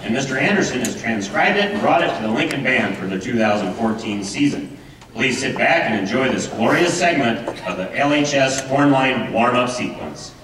and Mr. Anderson has transcribed it and brought it to the Lincoln Band for the 2014 season. Please sit back and enjoy this glorious segment of the LHS Horn Line warm-up sequence.